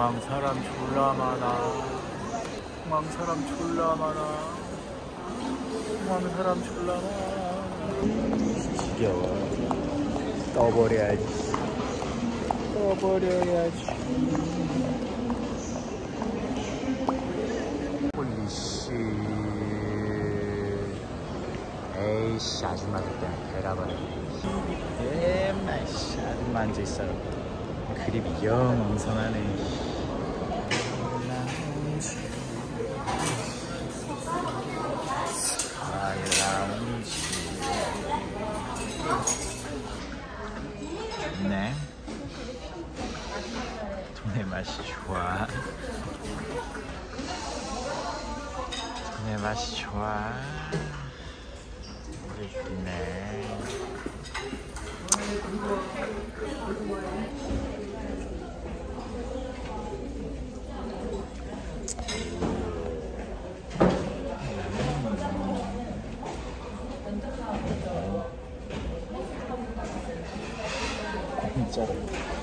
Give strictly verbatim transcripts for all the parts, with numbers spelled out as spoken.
공항 사람 졸라 많아. 공항 사람 졸라 많아. 공항 사람 졸라 많아. 지겨워. 떠버려야지. 떠버려야지. 홀리씨. 에이씨, 아줌마들 때문에 배라버려. 맨날 씨, 아줌마 앉아있어. 그립이 영 엉성하네. 네, 동네 맛이 좋아. 동네 맛이 좋아. 네. 진짜로.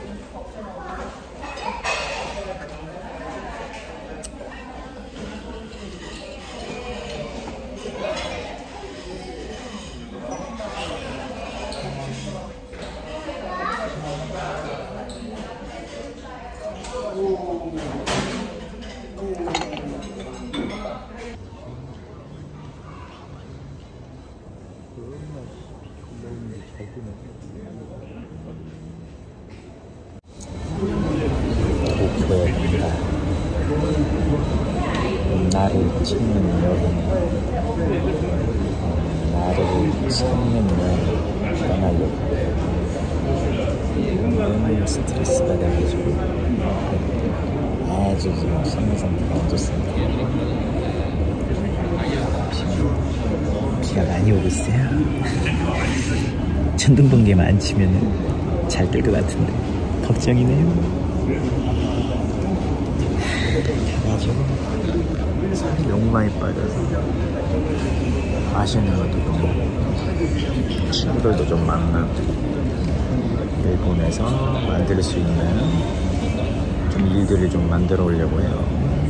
도쿄에 간다. 나를 찾는 여행. 나를 찾는 여행 떠나려고. 너무 스트레스 받아가지고 아주 지금 심리 상태가 안 좋습니다. 비가 많이 오고 있어요. 천둥번개만 안 치면 잘 될 것 같은데 걱정이네요. 가지고 살이 너무 많이 빠져서 맛있는 것도 좀 먹고 친구들도 좀 만나고 일본에서 만들 수 있는 좀 일들을 좀 만들어 오려고 해요.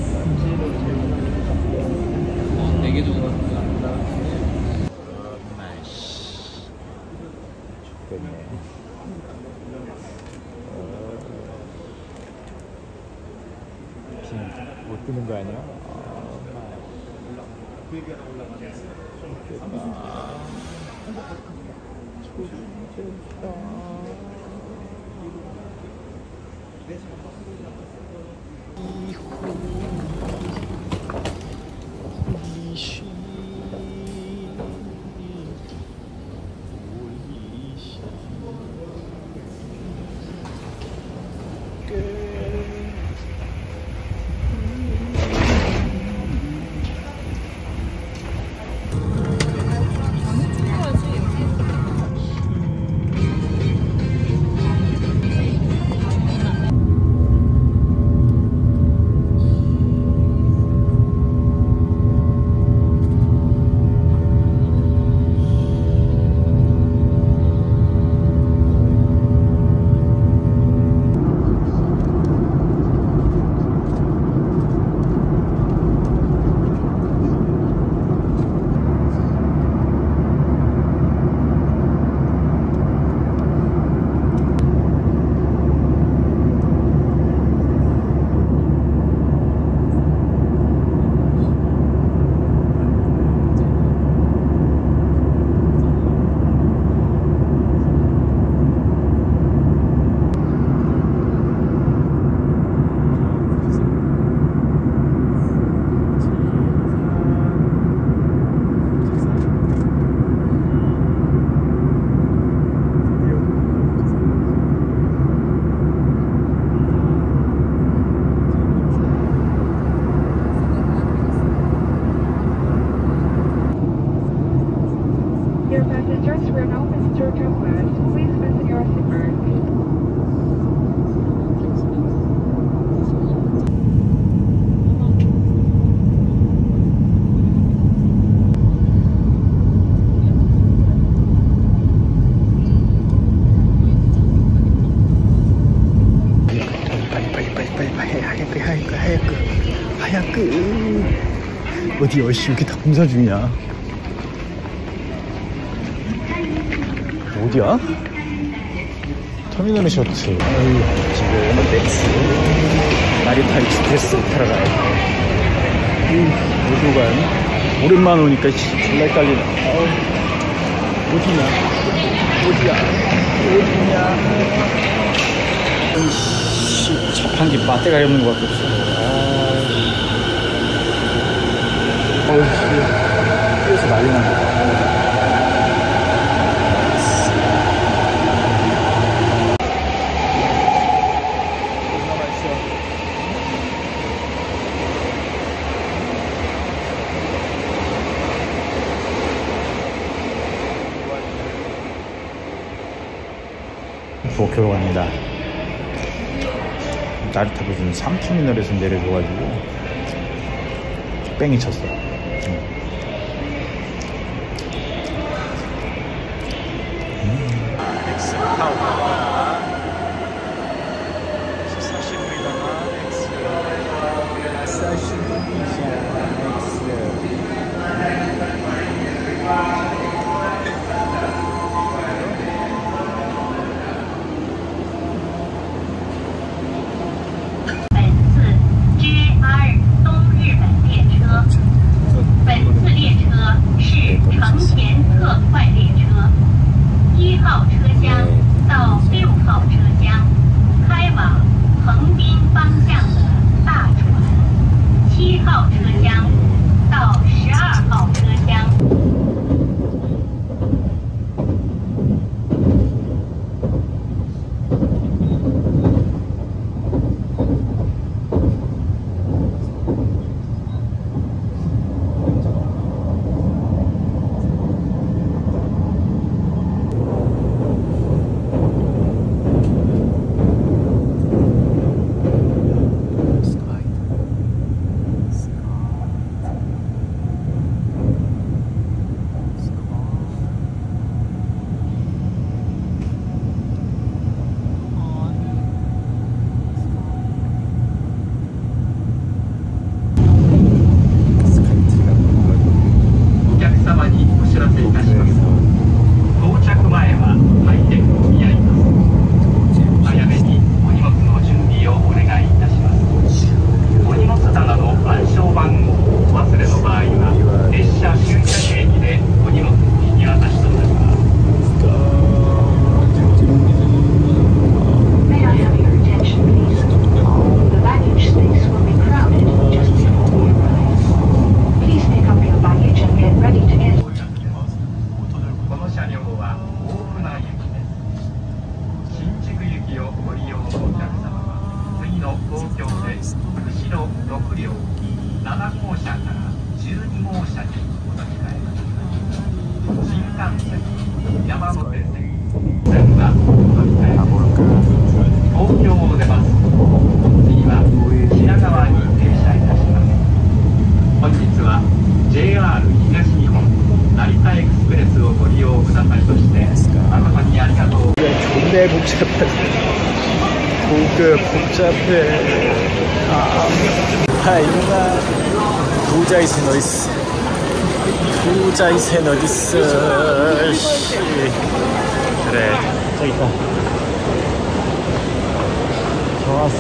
날씨 좋겠네. 못 뜨는 거 아니야? 어디야? 씨, 여기 다 공사 중이야. 어디야? 터미널 셔츠. 어이, 지금 넥스 나리타 익스프레스 타러 가야 돼. 오도간 오랜만에 오니까 졸라 헷갈리네. 어우, 어디냐? 어디야? 어디냐? 이씨, 자판기 맛대가리 없는 것 같겠어. 어우, 씨, 뛰어서 난리 난다. 도쿄로 갑니다. 나리타 무슨 삼 터미널에서 내려줘가지고 뺑이 쳤어. 엑스 타오가 사시부이다나 엑스 사시부이자 존내 복잡해. 고급 복잡해. 아, 아 이놈아. 도자이센 어딨어? 도자이센 어딨어? 씨. 그래, 저기 있다. 좋았어.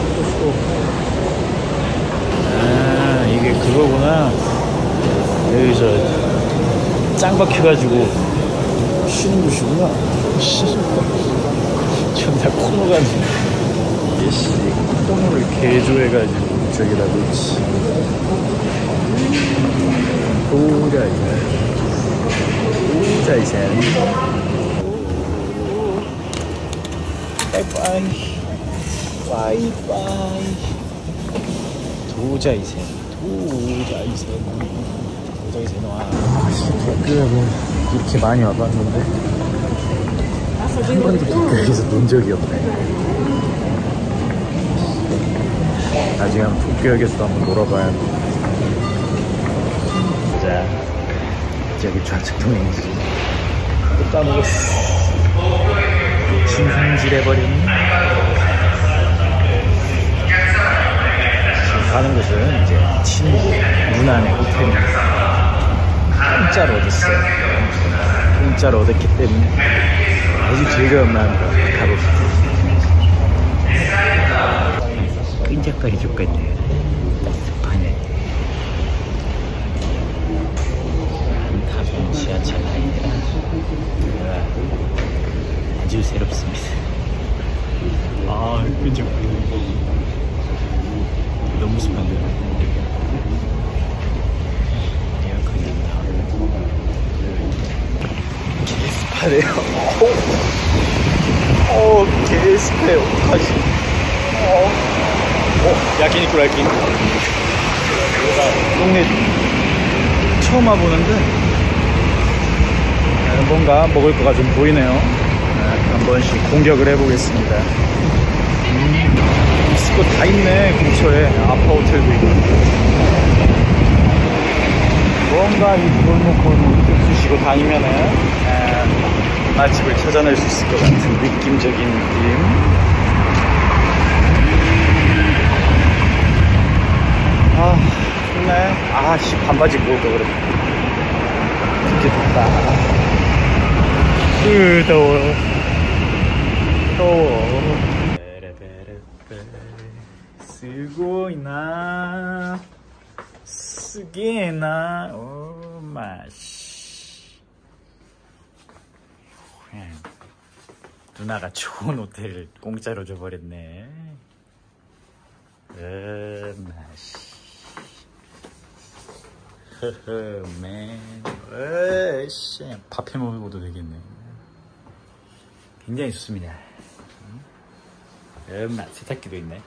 아, 이게 그거구나. 여기서 짱 박혀가지고 쉬는 곳이구나. 존나 코너 가네. 이씨, 코너를 개조해가지고 저기다 놓지. 도자이센. 도자이센. 바이바이. 바이바이. 도자이센. 도자이센. 도자이센 와. 도쿄에 뭐 이렇게 많이 와봤는데 한 번도 도쿄에서 논 적이 없네. 나중에 한번 도쿄역에서도 한번 놀아봐야 돼. 자, 저기 좌측 통행지 또 까먹었어. 신성질해버린. 지금 가는 곳은 이제 친구 무난해. 호텔이 공짜로 얻었어요. 공짜로 얻었기 때문에 아주 즐거운 마음으로 가봅시다. 끈적거리 좋겠네요. 습하네. 타본 지하철 라인이라 아주 새롭습니다. 아, 끈적거리네. 너무 습한데요. 개습하네요. 오, 개습해요. 어떡하지? 어, 어, 야끼니쿠 야끼. 내가 동네 처음 와보는데 뭔가 먹을 거가 좀 보이네요. 한 번씩 공격을 해보겠습니다. 음, 있을 거 다 있네. 근처에 아파호텔도 있고. 뭔가 이 골목 골목 쑤시고 다니면은 에, 맛집을 찾아낼 수 있을 것 같은 느낌적인 느낌. 아, 좋네. 아씨, 반바지 입고 올걸 그래. 진짜 덥다. 으, 더워. 더워. 쓰고 있나? 쓰기나. 오, 마씨. 누나가 좋은 호텔을 공짜로 줘버렸네. 으, 마씨. 허허, 맨. 으씨. 밥 해 먹어도 되겠네. 굉장히 좋습니다. 엄마, 세탁기도 있네.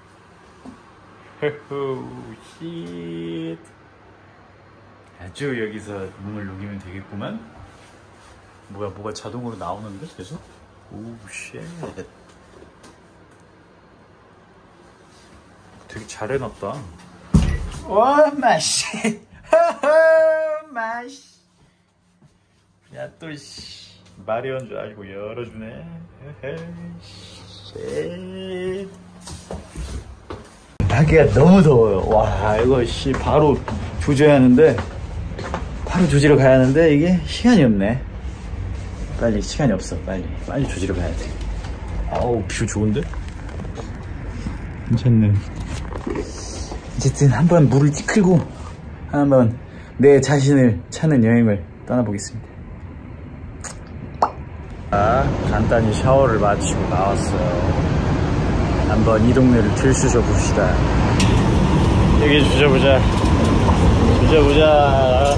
허허, 쉿. 아주 여기서 몸을 녹이면 되겠구만. 뭐야, 뭐가 자동으로 나오는데 계속? 오, 쉣. 되게 잘 해놨다. 와, 마씨. 허허, 마씨. 야, 또, 씨. 마려운 줄 알고 열어주네. 쉣. 밖에가 너무 더워요. 와, 이거 씨 바로 조져야 하는데, 바로 조지러 가야 하는데 이게 시간이 없네. 빨리, 시간이 없어. 빨리 빨리 조지러 가야 돼. 아우, 뷰 좋은데? 괜찮네. 어쨌든 한번 물을 찌끌고 한번 내 자신을 찾는 여행을 떠나보겠습니다. 자, 간단히 샤워를 마치고 나왔어요. 한번 이 동네를 들쑤셔 봅시다. 여기 주셔보자. 주셔보자.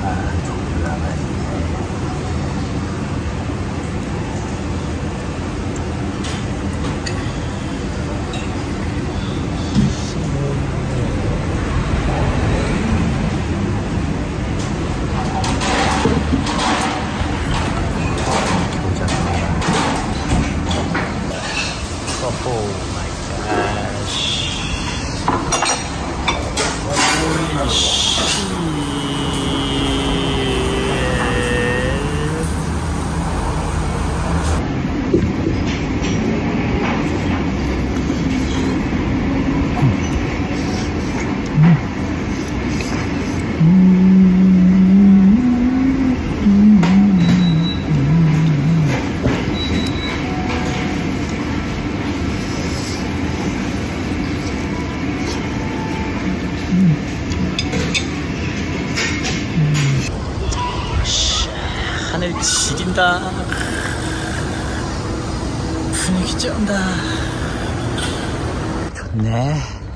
하늘 지린다. 분위기 쩐다. 좋네.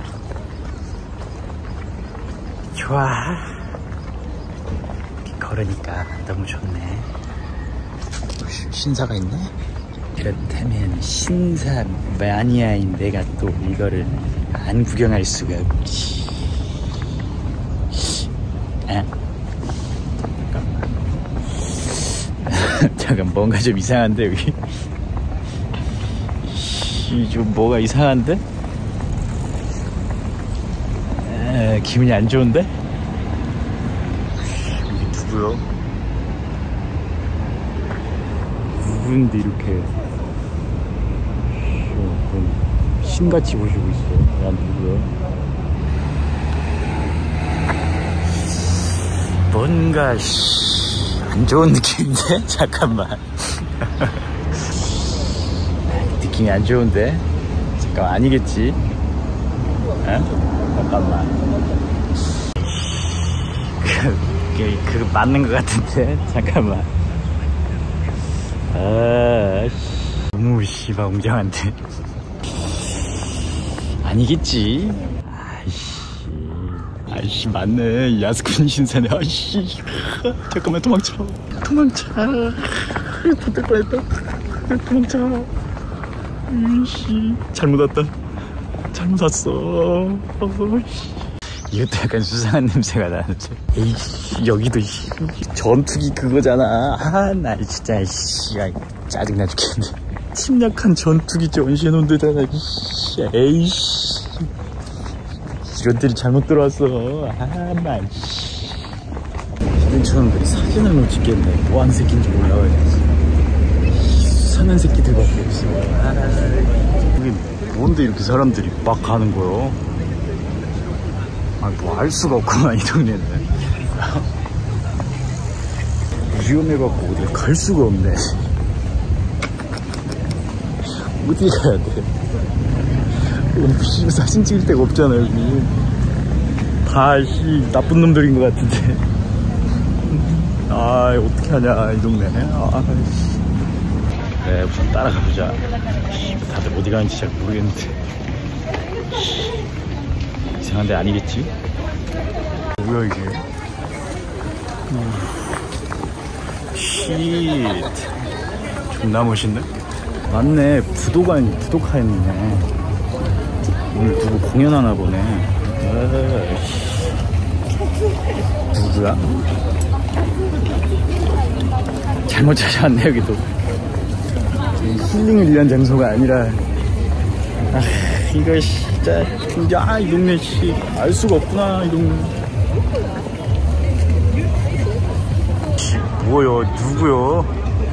좋아. 걸으니까 너무 좋네. 신사가 있네. 그렇다면 신사 마니아인 내가 또 이거를 안 구경할 수가 없지. 아? 잠깐, 뭔가 좀 이상한데 여기. 좀 뭐가 이상한데? 에, 기분이 안 좋은데? 이게 누구요? 누군데 이렇게 신같이 보시고 있어. 난 누구야? 뭔가 씨, 안 좋은 느낌인데? 잠깐만. 느낌이 안 좋은데? 잠깐만, 아니겠지? 어? 잠깐만. 그, 그거 맞는 것 같은데? 잠깐만. 아, 씨. 너무 씨발 웅장한데? 아니겠지? 아이씨. 아이씨, 맞네. 야스쿠니 신사네. 아이씨. 잠깐만, 도망쳐. 도망쳐. 붙을 뻔했다. 도망쳐. 아이씨. 잘못 왔다. 잘못 왔어. 어이씨. 이것도 약간 수상한 냄새가 나는데. 에이씨, 여기도, 씨. 전투기 그거잖아. 아, 나 진짜, 씨. 아, 짜증나 죽겠네. 침략한 전투기 전시해놓은 데다가, 씨. 에이씨. 이런들이 잘못 들어왔어. 아, 나, 씨. 주변처럼들이 사진을 못 찍겠네. 뭐하는 새끼인지 몰라가지고. 수상한 새끼들밖에 없어. 아, 이게 뭔데 이렇게 사람들이 막 가는 거요? 아, 뭐 알 수가 없구만, 이 동네는. 위험해갖고 어디 갈 수가 없네. 어디 가야 돼? 어, 사진 찍을 데가 없잖아, 여기. 다, 씨, 나쁜 놈들인 것 같은데. 아, 어떻게 하냐, 이 동네. 아, 씨. 그래, 우선 따라가보자. 다들 어디 가는지 잘 모르겠는데. 이상한 데 아니겠지? 뭐야 이게? 음. 쉿. 존나 멋있네? 맞네, 부도가, 부도카였네. 오늘 누구 공연하나 보네. 아이씨. 누구야? 잘못 찾아왔네, 여기도. 힐링을 위한 장소가 아니라. 아, 이거 진짜, 야, 이 동네 씨, 알 수가 없구나, 이 동네. 뭐요, 누구요?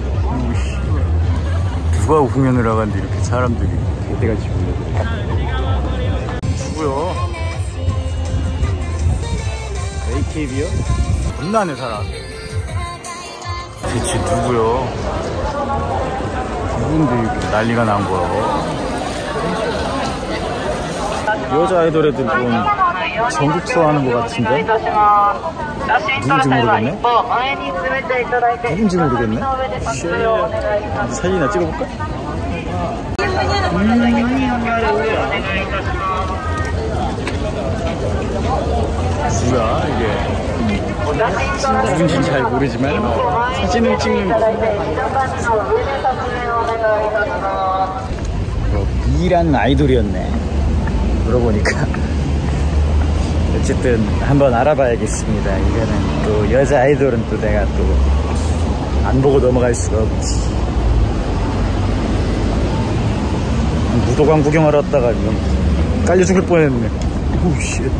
누가 공연을 하는데 이렇게 사람들이 어디가 지금 누구요? 에이케이비요? 겁나네 사람. 대체 누구요? 누군데 이렇게 난리가 난 거야? 여자 아이돌 애들 좀 전국 투어 하는 거 같은데? 누군지 모르겠네? 누군지 모르겠네? 쉣. 사진이나 찍어볼까? 음. 뭐야 이게? 누군지 잘 모르지만 사진을 찍는 거. 뭐, 미란 아이돌이었네. 물어보니까. 어쨌든 한번 알아봐야겠습니다. 이거는 또 여자 아이돌은 또 내가 또 안 보고 넘어갈 수가 없지. 무도관 구경하러 왔다가 깔려 죽을 뻔했네. 오우씨.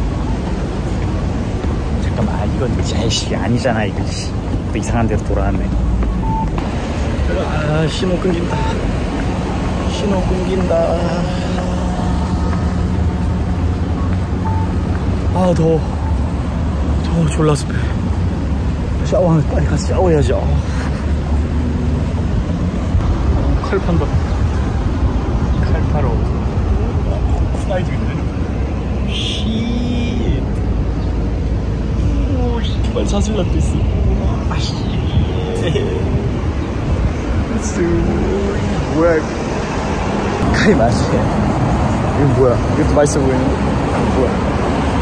잠깐만, 아, 이건 제시 아니잖아. 이거 또 이상한 데로 돌아왔네. 아, 신호 끊긴다. 신호 끊긴다. 아, 더워. 더워, 졸라 습해. 샤워하면 빨리 가서 샤워해야지. 어. 칼 판다. 칼 팔어. 사이즈 있네. 씨. 오, 정말 사슬락도 있어. 아, 씨. 뭐야, 이거. 칼이 맛이야. 이건 뭐야? 이것도 맛있어 보이네. 뭐야?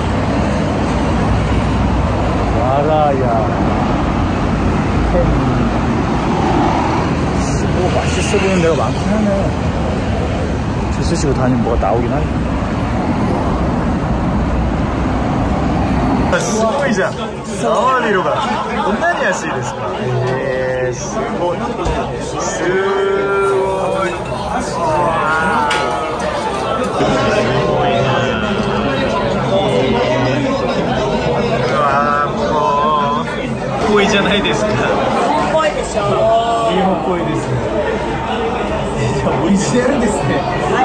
마라야. 햄. 오, 맛있어 보이는 데가 많긴 하네. 드스 치고 다니면 뭐가 나오긴 하네. 스고이じゃん。触る色がこんなに安いですか？えー、すごい。すごい。ぽいじゃないですか。日本っぽいでしょ。日本っぽいです。じゃあオリジナルですね。はい。